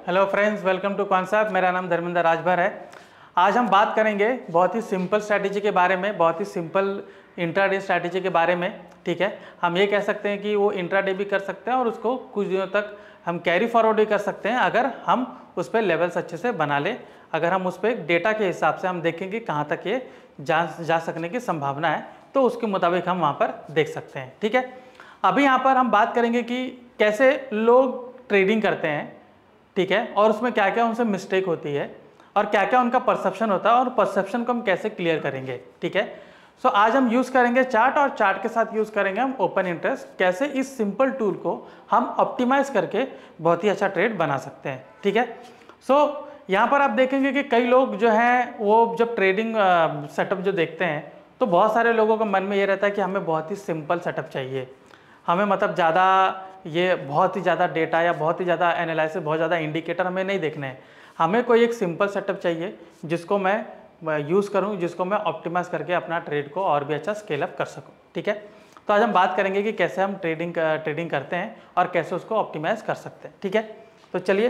Hello friends, welcome to concept. मेरा नाम धर्मेंद्र राजभर है। आज हम बात करेंगे बहुत ही सिंपल स्ट्रैटेजी के बारे में, बहुत ही सिंपल इंट्राडे स्ट्रैटेजी के बारे में। ठीक है, हम ये कह सकते हैं कि वो इंट्राडे भी कर सकते हैं और उसको कुछ दिनों तक हम कैरी फॉरवर्ड भी कर सकते हैं अगर हम उस पर लेवल्स अच्छे से बना लें। अगर हम उस पर डेटा के हिसाब से हम देखेंगे कहाँ तक ये जा सकने की संभावना है, तो उसके मुताबिक हम वहाँ पर देख सकते हैं। ठीक है, अभी यहाँ पर हम बात करेंगे कि कैसे लोग ट्रेडिंग करते हैं। ठीक है, और उसमें क्या क्या उनसे मिस्टेक होती है और क्या क्या उनका परसेप्शन होता है और परसेप्शन को हम कैसे क्लियर करेंगे। ठीक है, सो आज हम यूज़ करेंगे चार्ट और चार्ट के साथ यूज़ करेंगे हम ओपन इंटरेस्ट। कैसे इस सिंपल टूल को हम ऑप्टिमाइज करके बहुत ही अच्छा ट्रेड बना सकते हैं। ठीक है, सो यहाँ पर आप देखेंगे कि कई लोग जो हैं वो जब ट्रेडिंग सेटअप जो देखते हैं तो बहुत सारे लोगों के मन में ये रहता है कि हमें बहुत ही सिंपल सेटअप चाहिए, हमें मतलब ज़्यादा ये बहुत ही ज़्यादा डेटा या बहुत ही ज़्यादा एनालिसिस, बहुत ज़्यादा इंडिकेटर हमें नहीं देखने हैं। हमें कोई एक सिंपल सेटअप चाहिए जिसको मैं यूज़ करूं, जिसको मैं ऑप्टिमाइज़ करके अपना ट्रेड को और भी अच्छा स्केल अप कर सकूं। ठीक है, तो आज हम बात करेंगे कि कैसे हम ट्रेडिंग करते हैं और कैसे उसको ऑप्टिमाइज़ कर सकते हैं। ठीक है, तो चलिए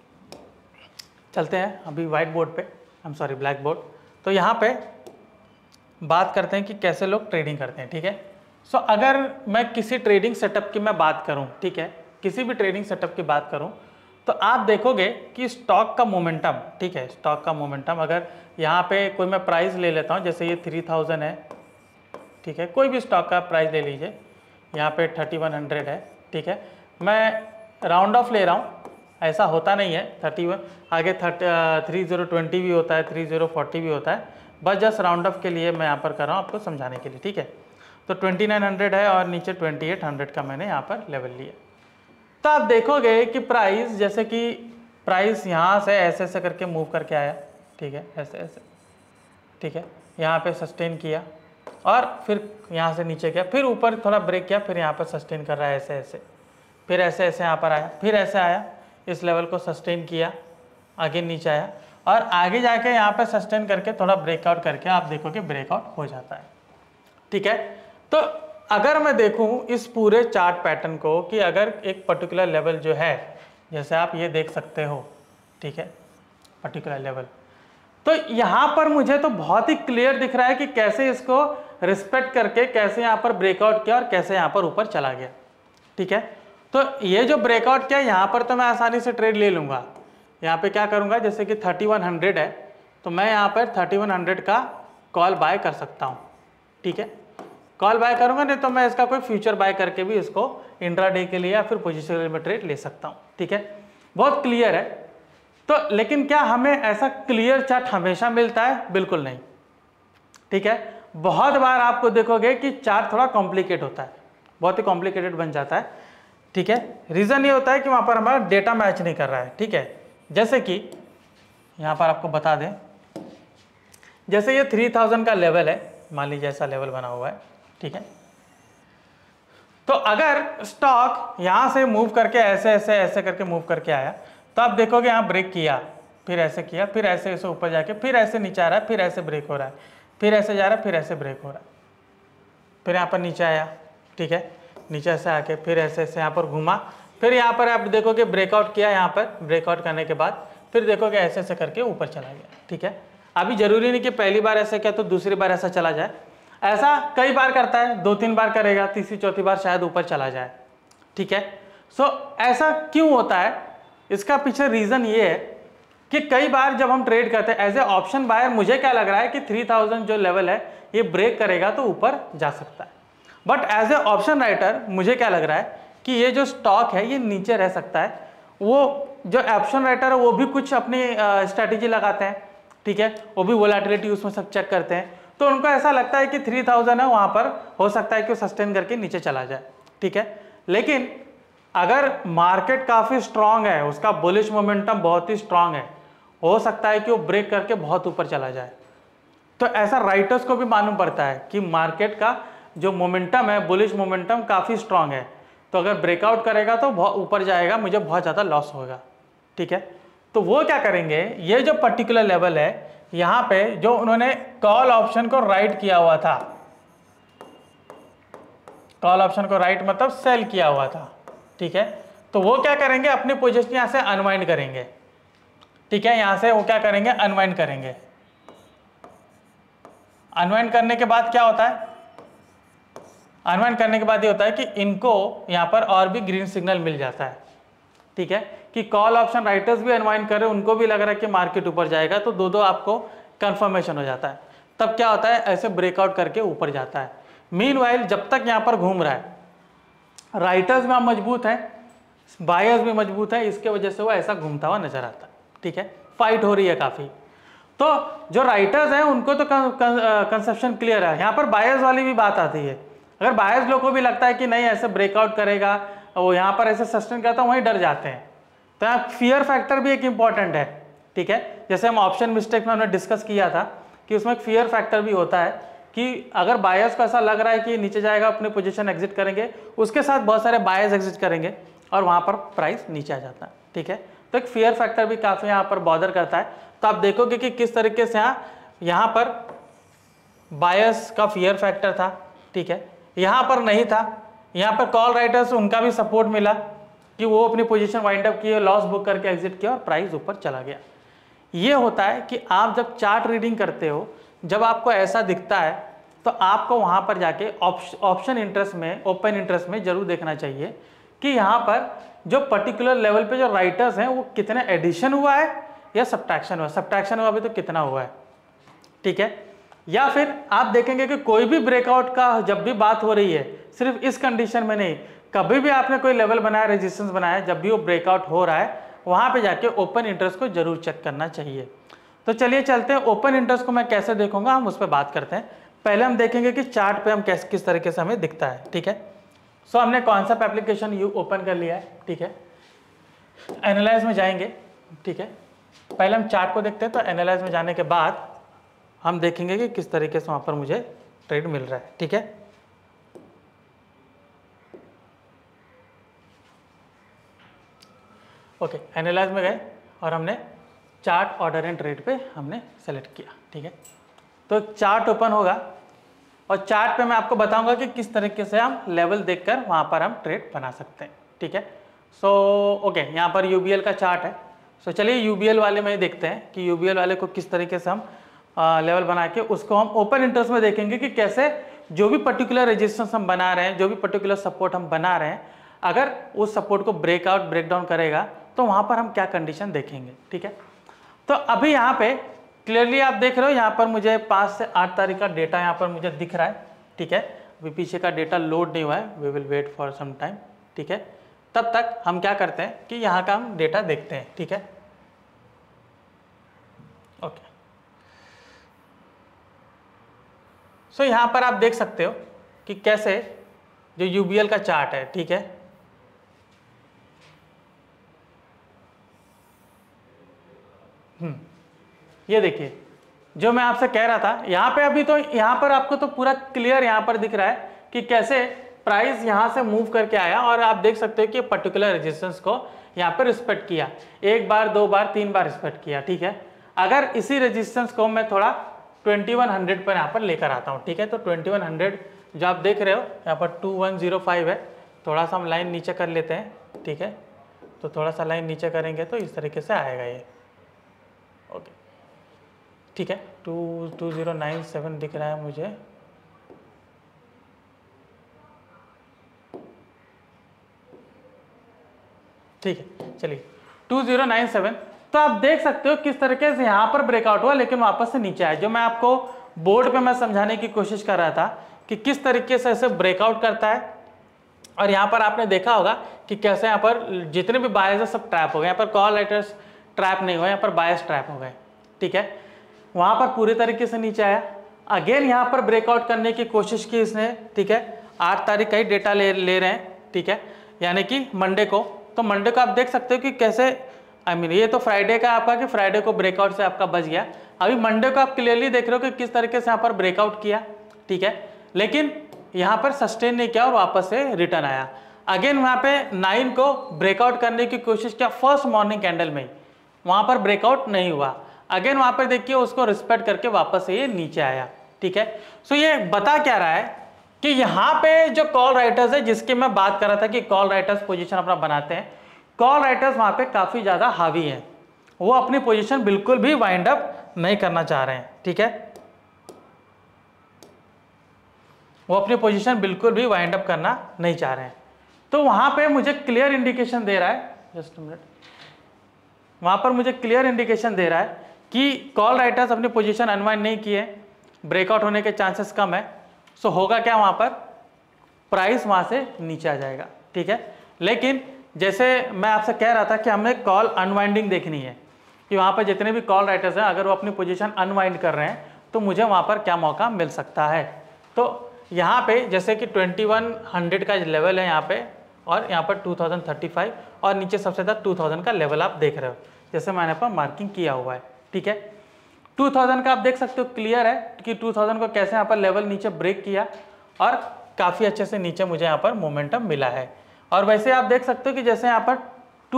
चलते हैं अभी वाइट बोर्ड पे, ब्लैक बोर्ड। तो यहाँ पे बात करते हैं कि कैसे लोग ट्रेडिंग करते हैं। ठीक है, सो अगर मैं किसी ट्रेडिंग सेटअप की मैं बात करूं, ठीक है, किसी भी ट्रेडिंग सेटअप की बात करूं तो आप देखोगे कि स्टॉक का मोमेंटम, ठीक है, स्टॉक का मोमेंटम अगर यहाँ पे कोई मैं प्राइस ले लेता हूँ, जैसे ये 3000 है। ठीक है, कोई भी स्टॉक का प्राइस ले लीजिए, यहाँ पे 3100 है। ठीक है, मैं राउंड ऑफ ले रहा हूँ, ऐसा होता नहीं है 31 आगे 3020 भी होता है, 3040 भी होता है, बस जस्ट राउंड ऑफ के लिए मैं यहाँ पर कर रहा हूँ आपको समझाने के लिए। ठीक है, तो 2900 है और नीचे 2800 का मैंने यहाँ पर लेवल लिया। तो आप देखोगे कि प्राइस, जैसे कि प्राइस यहाँ से ऐसे ऐसे करके मूव करके आया। ठीक है, ऐसे ऐसे, ठीक है, यहाँ पे सस्टेन किया और फिर यहाँ से नीचे गया, फिर ऊपर थोड़ा ब्रेक किया, फिर यहाँ पर सस्टेन कर रहा है ऐसे ऐसे, फिर ऐसे ऐसे यहाँ पर आया, फिर ऐसे आया, इस लेवल को सस्टेन किया, आगे नीचे आया और आगे जाके यहाँ पर सस्टेन करके थोड़ा ब्रेकआउट करके आप देखोगे ब्रेकआउट हो जाता है। ठीक है, तो अगर मैं देखूं इस पूरे चार्ट पैटर्न को कि अगर एक पर्टिकुलर लेवल जो है, जैसे आप ये देख सकते हो, ठीक है, पर्टिकुलर लेवल, तो यहाँ पर मुझे तो बहुत ही क्लियर दिख रहा है कि कैसे इसको रिस्पेक्ट करके कैसे यहाँ पर ब्रेकआउट किया और कैसे यहाँ पर ऊपर चला गया। ठीक है, तो ये जो ब्रेकआउट किया यहाँ पर तो मैं आसानी से ट्रेड ले लूँगा। यहाँ पे क्या करूँगा, जैसे कि 3100 है तो मैं यहाँ पर 3100 का कॉल बाय कर सकता हूँ। ठीक है, कॉल बाय करूंगा, नहीं तो मैं इसका कोई फ्यूचर बाय करके भी इसको इंट्राडे के लिए या फिर पोजिशनल में ट्रेड ले सकता हूं। ठीक है, बहुत क्लियर है। तो लेकिन क्या हमें ऐसा क्लियर चार्ट हमेशा मिलता है? बिल्कुल नहीं। ठीक है, बहुत बार आपको देखोगे कि चार्ट थोड़ा कॉम्प्लिकेट होता है, बहुत ही कॉम्प्लिकेटेड बन जाता है। ठीक है, रीजन ये होता है कि वहां पर हमारा डेटा मैच नहीं कर रहा है। ठीक है, जैसे कि यहां पर आपको बता दें, जैसे ये 3000 का लेवल है, मान लीजिए ऐसा लेवल बना हुआ है। ठीक है, तो अगर स्टॉक यहां से मूव करके ऐसे ऐसे ऐसे करके मूव करके आया तो आप देखोगे यहां ब्रेक किया, फिर ऐसे किया, फिर ऐसे ऐसे ऊपर जाके फिर ऐसे नीचे आ रहा है, फिर ऐसे ब्रेक हो रहा है, फिर ऐसे जा रहा है, फिर ऐसे ब्रेक हो रहा है, फिर यहाँ पर नीचे आया। ठीक है, नीचे से आके फिर ऐसे ऐसे यहाँ पर घूमा, फिर यहाँ पर आप देखोगे ब्रेकआउट किया, यहाँ पर ब्रेकआउट करने के बाद फिर देखोगे ऐसे ऐसे करके ऊपर चला गया। ठीक है, अभी जरूरी नहीं कि पहली बार ऐसे किया तो दूसरी बार ऐसा चला जाए, ऐसा कई बार करता है, 2-3 बार करेगा, तीसरी चौथी बार शायद ऊपर चला जाए। ठीक है, सो ऐसा क्यों होता है? इसका पीछे रीजन ये है कि कई बार जब हम ट्रेड करते हैं एज ए ऑप्शन बायर, मुझे क्या लग रहा है कि 3000 जो लेवल है ये ब्रेक करेगा तो ऊपर जा सकता है, but as a option writer मुझे क्या लग रहा है कि ये जो स्टॉक है ये नीचे रह सकता है। वो जो ऑप्शन राइटर है वो भी कुछ अपनी स्ट्रैटेजी लगाते हैं। ठीक है, वो भी वोलेटिलिटी उसमें सब चेक करते हैं, तो उनको ऐसा लगता है कि 3000 है, वहां पर हो सकता है कि वो सस्टेन करके नीचे चला जाए। ठीक है, लेकिन अगर मार्केट काफी स्ट्रांग है, उसका बुलिश मोमेंटम बहुत ही स्ट्रांग है, हो सकता है कि वो ब्रेक करके बहुत ऊपर चला जाए। तो ऐसा राइटर्स को भी मालूम पड़ता है कि मार्केट का जो मोमेंटम है, बुलिश मोमेंटम काफी स्ट्रांग है, तो अगर ब्रेकआउट करेगा तो बहुत ऊपर जाएगा, मुझे बहुत ज्यादा लॉस होगा। ठीक है, तो वो क्या करेंगे, ये जो पर्टिकुलर लेवल है यहां पे जो उन्होंने कॉल ऑप्शन को राइट किया हुआ था, कॉल ऑप्शन को राइट मतलब सेल किया हुआ था। ठीक है, तो वो क्या करेंगे, अपनी पोजीशन यहां से अनवाइंड करेंगे। ठीक है। यहाँ से वो क्या करेंगे, अनवाइंड करेंगे। अनवाइंड करने के बाद क्या होता है, अनवाइंड करने के बाद ये होता है कि इनको यहाँ पर और भी ग्रीन सिग्नल मिल जाता है। ठीक है, कि कॉल ऑप्शन राइटर्स भी अनवाइंड कर रहे हैं, उनको भी लग रहा है कि मार्केट ऊपर जाएगा, तो दो आपको कंफर्मेशन हो जाता है। तब क्या होता है, ऐसे ब्रेकआउट करके ऊपर जाता है। मीनवाइल जब तक यहाँ पर घूम रहा है, राइटर्स में मजबूत है, बायर्स भी मजबूत है, इसके वजह से वो ऐसा घूमता हुआ नजर आता है। ठीक है, फाइट हो रही है काफी। तो जो राइटर्स हैं उनको तो कंसेप्शन क्लियर है। यहाँ पर बायर्स वाली भी बात आती है। अगर बायर्स लोग को भी लगता है कि नहीं ऐसे ब्रेकआउट करेगा, वो यहाँ पर ऐसे सस्टेन करता है, वहीं डर जाते हैं। तो यहाँ फियर फैक्टर भी एक इंपॉर्टेंट है। ठीक है, जैसे हम ऑप्शन मिस्टेक में हमने डिस्कस किया था कि उसमें एक फियर फैक्टर भी होता है कि अगर बायर्स को ऐसा लग रहा है कि नीचे जाएगा, अपनी पोजीशन एग्जिट करेंगे, उसके साथ बहुत सारे बायर्स एग्जिट करेंगे और वहाँ पर प्राइस नीचे आ जाता है। ठीक है, तो एक फियर फैक्टर भी काफ़ी यहाँ पर बॉदर करता है। तो आप देखोगे कि किस तरीके से यहाँ पर बायर्स का फियर फैक्टर था। ठीक है, यहाँ पर नहीं था। यहाँ पर कॉल राइटर्स उनका भी सपोर्ट मिला कि वो अपनी पोजीशन वाइंड अप किए, लॉस बुक करके एग्जिट किया और प्राइस ऊपर चला गया। ये होता है कि आप जब चार्ट रीडिंग करते हो, जब आपको ऐसा दिखता है तो आपको वहाँ पर जाके ऑप्शन इंटरेस्ट में, ओपन इंटरेस्ट में जरूर देखना चाहिए कि यहाँ पर जो पर्टिकुलर लेवल पे जो राइटर्स हैं वो कितने एडिशन हुआ है या सब्ट्रैक्शन हुआ। सब्ट्रैक्शन हुआ भी तो कितना हुआ है। ठीक है, या फिर आप देखेंगे कि कोई भी ब्रेकआउट का जब भी बात हो रही है, सिर्फ इस कंडीशन में नहीं, कभी भी आपने कोई लेवल बनाया, रेजिस्टेंस बनाया, जब भी वो ब्रेकआउट हो रहा है वहाँ पे जाके ओपन इंटरेस्ट को जरूर चेक करना चाहिए। तो चलिए चलते हैं, ओपन इंटरेस्ट को मैं कैसे देखूंगा हम उस पर बात करते हैं। पहले हम देखेंगे कि चार्ट पे हम किस तरीके से हमें दिखता है। ठीक है, सो हमने कॉन्सेप्ट एप्लीकेशन यू ओपन कर लिया है। ठीक है, एनालाइज में जाएंगे। ठीक है, पहले हम चार्ट को देखते हैं। तो एनालाइज में जाने के बाद हम देखेंगे कि किस तरीके से वहाँ पर मुझे ट्रेड मिल रहा है। ठीक है, ओके, एनालाइज में गए और हमने चार्ट ऑर्डर एंड ट्रेड पे हमने सेलेक्ट किया। ठीक है, तो चार्ट ओपन होगा और चार्ट पे मैं आपको बताऊंगा कि किस तरीके से हम लेवल देखकर वहाँ पर हम ट्रेड बना सकते हैं। ठीक है, सो ओके, यहाँ पर यूबीएल का चार्ट है। सो चलिए यूबीएल वाले में देखते हैं कि यूबीएल वाले को किस तरीके से हम लेवल बना के उसको हम ओपन इंटरेस्ट में देखेंगे कि कैसे जो भी पर्टिकुलर रेजिस्टेंस हम बना रहे हैं, जो भी पर्टिकुलर सपोर्ट हम बना रहे हैं, अगर उस सपोर्ट को ब्रेकआउट ब्रेकडाउन करेगा तो वहाँ पर हम क्या कंडीशन देखेंगे। ठीक है, तो अभी यहाँ पे क्लियरली आप देख रहे हो, यहाँ पर मुझे 5 से 8 तारीख का डेटा यहाँ पर मुझे दिख रहा है। ठीक है, अभी पीछे का डेटा लोड नहीं हुआ है, we will wait for some time. ठीक है, तब तक हम क्या करते हैं कि यहाँ का हम डेटा देखते हैं। ठीक है, ओके, सो यहाँ पर आप देख सकते हो कि कैसे जो यूबीएल का चार्ट है। ठीक है, ये देखिए जो मैं आपसे कह रहा था, यहाँ पे अभी तो यहाँ पर आपको तो पूरा क्लियर यहाँ पर दिख रहा है कि कैसे प्राइस यहाँ से मूव करके आया और आप देख सकते हो कि पर्टिकुलर रेजिस्टेंस को यहाँ पर रिस्पेक्ट किया, 1 बार 2 बार 3 बार रिस्पेक्ट किया। ठीक है, अगर इसी रेजिस्टेंस को मैं थोड़ा 2100 पर यहाँ पर लेकर आता हूँ। ठीक है, तो 2100 जो आप देख रहे हो यहाँ पर 2105 है। थोड़ा सा हम लाइन नीचे कर लेते हैं। ठीक है, तो थोड़ा सा लाइन नीचे करेंगे तो इस तरीके से आएगा ये। ओके, ठीक है, 2097 दिख रहा है मुझे। ठीक है, चलिए 2097। तो आप देख सकते हो किस तरीके से यहाँ पर ब्रेकआउट हुआ लेकिन वापस से नीचे आया। जो मैं आपको बोर्ड पे मैं समझाने की कोशिश कर रहा था कि किस तरीके से ऐसे ब्रेकआउट करता है, और यहाँ पर आपने देखा होगा कि कैसे यहाँ पर जितने भी बायर्स है सब ट्रैप हो गए। यहाँ पर कॉल राइटर्स ट्रैप नहीं हुए, यहाँ पर बायर्स ट्रैप हो गए। ठीक है, वहाँ पर पूरे तरीके से नीचे आया। अगेन यहाँ पर ब्रेकआउट करने की कोशिश की इसने। ठीक है, 8 तारीख का ही डेटा ले रहे हैं। ठीक है, यानी कि मंडे को। तो मंडे को आप देख सकते हो कि कैसे ये तो फ्राइडे का आपका कि फ्राइडे को ब्रेकआउट से आपका बच गया। अभी मंडे को आप क्लियरली देख रहे हो कि किस तरीके से यहाँ पर ब्रेकआउट किया। ठीक है, लेकिन यहाँ पर सस्टेन नहीं किया और वापस से रिटर्न आया। अगेन वहाँ पे 9 को ब्रेकआउट करने की कोशिश किया फर्स्ट मॉर्निंग कैंडल में, वहाँ पर ब्रेकआउट नहीं हुआ। अगेन वहाँ पर देखिए उसको रिस्पेक्ट करके वापस से ये नीचे आया। ठीक है, सो ये बता क्या रहा है कि यहाँ पे जो कॉल राइटर्स है, जिसकी मैं बात कर रहा था कि कॉल राइटर्स पोजीशन अपना बनाते हैं, कॉल राइटर्स वहाँ पे काफ़ी ज़्यादा हावी हैं। वो अपनी पोजीशन बिल्कुल भी वाइंड अप नहीं करना चाह रहे हैं, ठीक है, वो अपनी पोजीशन बिल्कुल भी वाइंड अप करना नहीं चाह रहे हैं। तो वहां पे मुझे क्लियर इंडिकेशन दे रहा है, जस्ट मिनट, वहां पर मुझे क्लियर इंडिकेशन दे रहा है कि कॉल राइटर्स अपनी पोजीशन अनवाइंड नहीं किए, ब्रेकआउट होने के चांसेस कम है। सो होगा क्या, वहां पर प्राइस वहां से नीचे आ जाएगा, ठीक है। लेकिन जैसे मैं आपसे कह रहा था कि हमें कॉल अनवाइंडिंग देखनी है कि वहां पर जितने भी कॉल राइटर्स हैं अगर वो अपनी पोजीशन अनवाइंड कर रहे हैं तो मुझे वहां पर क्या मौका मिल सकता है। तो यहाँ पे जैसे कि 2100 का लेवल है यहाँ पे, और यहाँ पर 2035 और नीचे सबसे ज़्यादा 2000 का लेवल आप देख रहे हो, जैसे मैंने पर मार्किंग किया हुआ है, ठीक है। 2000 का आप देख सकते हो, क्लियर है कि 2000 को कैसे यहाँ पर लेवल नीचे ब्रेक किया और काफ़ी अच्छे से नीचे मुझे यहाँ पर मोमेंटम मिला है। और वैसे आप देख सकते हो कि जैसे यहाँ पर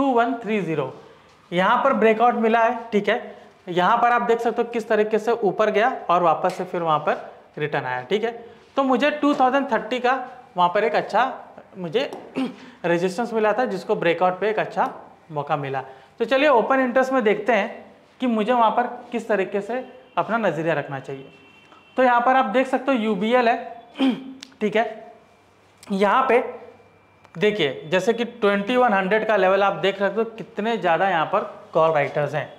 2130 यहाँ पर ब्रेकआउट मिला है, ठीक है। यहाँ पर आप देख सकते हो किस तरीके से ऊपर गया और वापस से फिर वहाँ पर रिटर्न आया, ठीक है। तो मुझे 2030 का वहाँ पर एक अच्छा मुझे रेजिस्टेंस मिला था, जिसको ब्रेकआउट पे एक अच्छा मौका मिला। तो चलिए ओपन इंटरेस्ट में देखते हैं कि मुझे वहाँ पर किस तरीके से अपना नज़रिया रखना चाहिए। तो यहाँ पर आप देख सकते हो UBL है, ठीक है। यहाँ पे देखिए जैसे कि 2100 का लेवल आप देख सकते हो कितने ज़्यादा यहाँ पर कॉल राइटर्स हैं,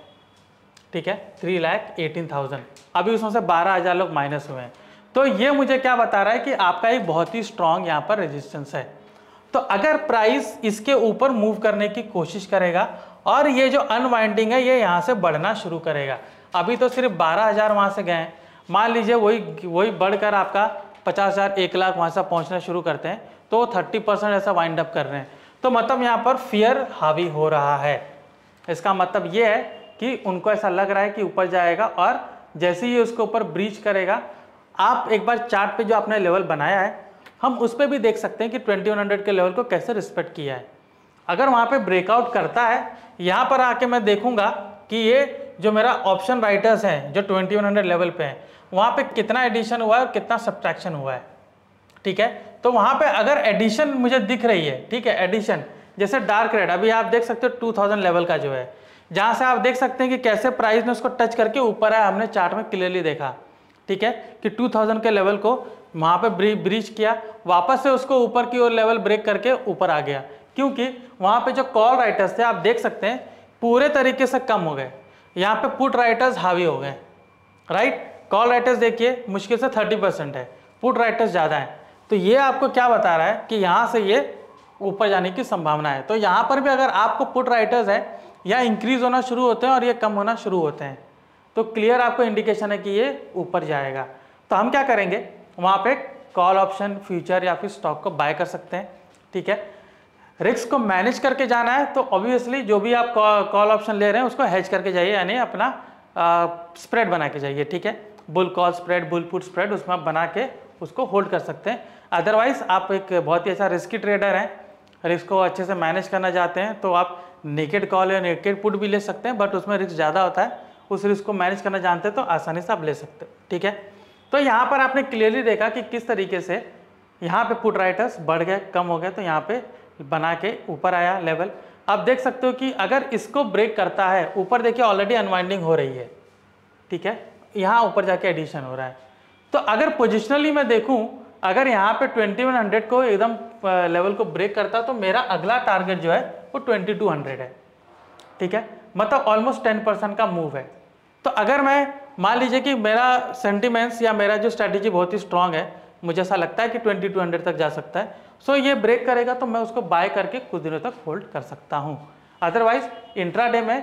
ठीक है, 3,18,000, अभी उसमें से 12,000 लोग माइनस हुए हैं। तो ये मुझे क्या बता रहा है कि आपका एक बहुत ही स्ट्रॉन्ग यहाँ पर रेजिस्टेंस है। तो अगर प्राइस इसके ऊपर मूव करने की कोशिश करेगा और ये जो अनवाइंडिंग है ये यहाँ से बढ़ना शुरू करेगा, अभी तो सिर्फ 12,000 वहाँ से गए हैं, मान लीजिए वही बढ़कर आपका 50,000 1 लाख वहाँ से पहुँचना शुरू करते हैं तो 30% ऐसा वाइंड अप कर रहे हैं। तो मतलब यहाँ पर फियर हावी हो रहा है। इसका मतलब ये है कि उनको ऐसा लग रहा है कि ऊपर जाएगा, और जैसे ही उसके ऊपर ब्रीच करेगा, आप एक बार चार्ट पे जो आपने लेवल बनाया है हम उस पर भी देख सकते हैं कि 2100 के लेवल को कैसे रिस्पेक्ट किया है। अगर वहाँ पे ब्रेकआउट करता है, यहाँ पर आके मैं देखूंगा कि ये जो मेरा ऑप्शन राइटर्स हैं जो 2100 लेवल पे हैं, वहाँ पे कितना एडिशन हुआ है और कितना सब्ट्रैक्शन हुआ है, ठीक है। तो वहाँ पे अगर एडिशन मुझे दिख रही है, ठीक है, एडिशन जैसे डार्क रेड अभी आप देख सकते हो 2000 लेवल का जो है, जहाँ से आप देख सकते हैं कि कैसे प्राइस ने उसको टच करके ऊपर आया, हमने चार्ट में क्लियरली देखा, ठीक है, कि 2000 के लेवल को वहाँ पे ब्रीच किया, वापस से उसको ऊपर की ओर लेवल ब्रेक करके ऊपर आ गया, क्योंकि वहाँ पे जो कॉल राइटर्स थे आप देख सकते हैं पूरे तरीके से कम हो गए, यहाँ पे पुट राइटर्स हावी हो गए, राइट। कॉल राइटर्स देखिए मुश्किल से 30% है, पुट राइटर्स ज़्यादा हैं। तो ये आपको क्या बता रहा है कि यहाँ से ये ऊपर जाने की संभावना है। तो यहाँ पर भी अगर आपको पुट राइटर्स है या इंक्रीज होना शुरू होते हैं और ये कम होना शुरू होते हैं, तो क्लियर आपको इंडिकेशन है कि ये ऊपर जाएगा। तो हम क्या करेंगे, वहाँ पे कॉल ऑप्शन फ्यूचर या फिर स्टॉक को बाय कर सकते हैं, ठीक है। रिस्क को मैनेज करके जाना है तो ऑब्वियसली जो भी आप कॉल ऑप्शन ले रहे हैं उसको हेज करके जाइए, यानी अपना स्प्रेड बना के जाइए, ठीक है। Bull call spread, bull put spread उसमें आप बना के उसको होल्ड कर सकते हैं। अदरवाइज आप एक बहुत ही अच्छा रिस्की ट्रेडर हैं, रिस्क को अच्छे से मैनेज करना चाहते हैं, तो आप नेकेड कॉल या नेकेड पुट भी ले सकते हैं, बट उसमें रिस्क ज़्यादा होता है। उस रिस्क को मैनेज करना जानते हैं तो आसानी से आप ले सकते हो, ठीक है। तो यहाँ पर आपने क्लियरली देखा कि किस तरीके से यहाँ पे पुट राइटर्स बढ़ गए, कम हो गए, तो यहाँ पे बना के ऊपर आया लेवल। आप देख सकते हो कि अगर इसको ब्रेक करता है, ऊपर देखिए ऑलरेडी अनवाइंडिंग हो रही है, ठीक है, यहाँ ऊपर जाके एडिशन हो रहा है। तो अगर पोजिशनली मैं देखूँ, अगर यहाँ पे 2100 को एकदम लेवल को ब्रेक करता तो मेरा अगला टारगेट जो है वो 2200 है, ठीक है, मतलब ऑलमोस्ट 10% का मूव है। तो अगर मैं मान लीजिए कि मेरा सेंटिमेंट्स या मेरा जो स्ट्रैटेजी बहुत ही स्ट्रांग है, मुझे ऐसा लगता है कि 2200 तक जा सकता है, सो ये ब्रेक करेगा तो मैं उसको बाय करके कुछ दिनों तक होल्ड कर सकता हूँ। अदरवाइज इंट्राडे में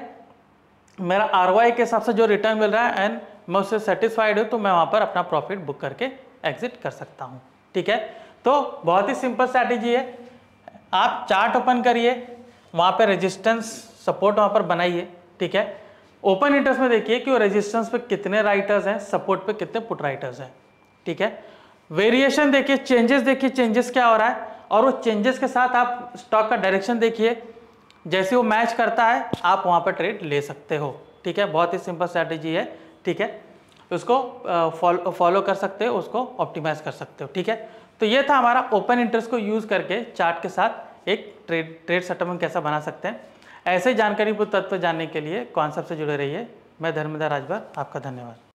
मेरा ROI के हिसाब से जो रिटर्न मिल रहा है एंड मैं उससे सेटिस्फाइड हूँ तो मैं वहाँ पर अपना प्रॉफिट बुक करके एग्जिट कर सकता हूँ, ठीक है। तो बहुत ही सिंपल स्ट्रैटेजी है, आप चार्ट ओपन करिए, वहाँ पे रेजिस्टेंस सपोर्ट वहाँ पर बनाइए, ठीक है। ओपन इंटरेस्ट में देखिए कि वो रेजिस्टेंस पे कितने राइटर्स हैं, सपोर्ट पे कितने पुट राइटर्स हैं, ठीक है। वेरिएशन देखिए, चेंजेस देखिए, चेंजेस क्या हो रहा है, और वो चेंजेस के साथ आप स्टॉक का डायरेक्शन देखिए, जैसे वो मैच करता है आप वहाँ पर ट्रेड ले सकते हो, ठीक है। बहुत ही सिंपल स्ट्रैटेजी है, ठीक है, उसको फॉलो कर सकते हो, उसको ऑप्टिमाइज कर सकते हो, ठीक है। तो ये था हमारा ओपन इंटरेस्ट को यूज़ करके चार्ट के साथ एक ट्रेड सेटअप कैसा बना सकते हैं। ऐसे जानकारीपूर्ण तत्व जानने के लिए कॉन्सेप्ट से जुड़े रहिए। मैं धर्मेंद्र राजभर, आपका धन्यवाद।